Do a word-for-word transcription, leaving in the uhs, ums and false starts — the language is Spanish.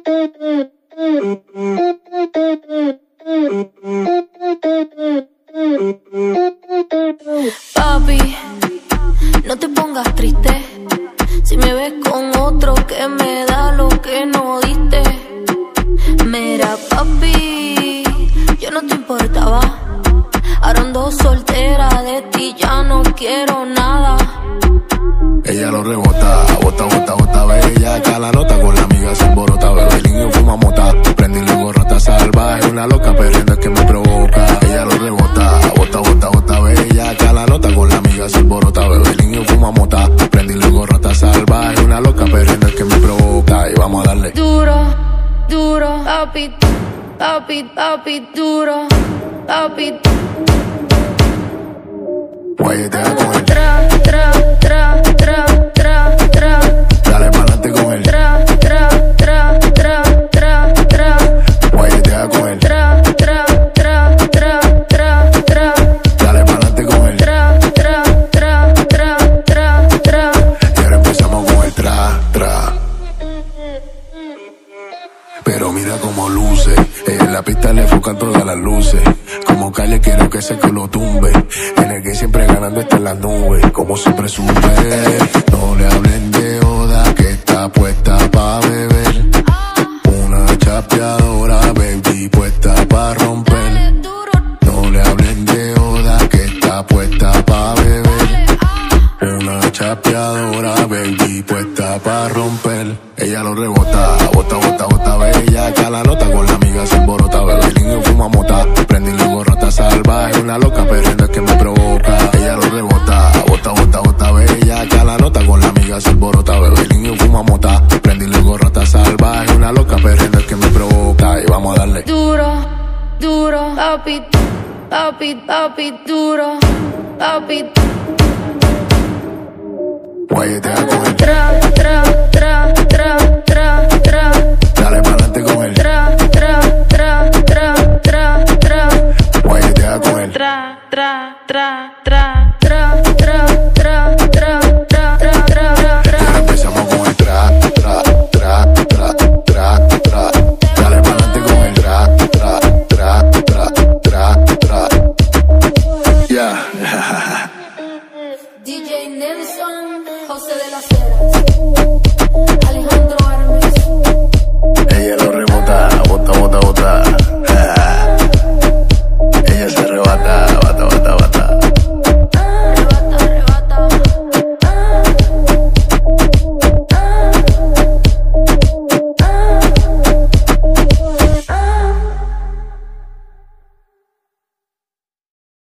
Papi, no te pongas triste. Si me ves con otro que me da lo que no diste. Mira, papi, yo no te importaba. Ahora ando soltera, de ti ya no quiero nada. Ella lo rebota, bota, bota, bota, bella. Acá la nota con la amiga se emborota. Bebe niño fuma mota, prende y luego rata salvaje. Una loca perdiendo es que me provoca. Ella lo rebota, bota, bota, bota, bella. Acá la nota con la amiga se emborota. Bebe niño fuma mota, prende y luego rata salvaje. Una loca perdiendo es que me provoca. Y vamos a darle duro, duro, papi, papi, papi, duro, papi. Guayetea con él. Tra, tra, tra, tra, tra, tra. Dale pa'lante con él. Tra, tra, tra, tra, tra, tra. Guayetea con él. Tra, tra, tra, tra, tra, tra. Dale pa'lante con él. Tra, tra, tra, tra, tra, tra. Y ahora empezamos con el tra, tra. Pero mira cómo luce. Ella en la pista le enfocan todas las luces. Como Calle quiero que ese culo tumbe. En el que siempre ganando está en las nubes. Como siempre sube. No le hablen de Oda que está puesta pa' beber. Una chapeadora, baby, puesta pa' romper. No le hablen de Oda que está puesta pa' beber. Una chapeadora, baby, puesta pa' romper. Ella lo rebota, bota, bota, bota, bella. Acá la nota con la amiga se emborota. Bebe niño fuma mota, prende y luego rata salvaje. Una loca perdiendo es que me provoca. Ella lo rebota, bota, bota, bota, bella. Acá la nota con la amiga se emborota. Bebe niño fuma mota, prende y luego rata salvaje. Una loca perdiendo es que me provoca. Y vamos a darle duro, duro, papi, papi, papi, duro, papi. Guayetea con él. Tra, tra, tra.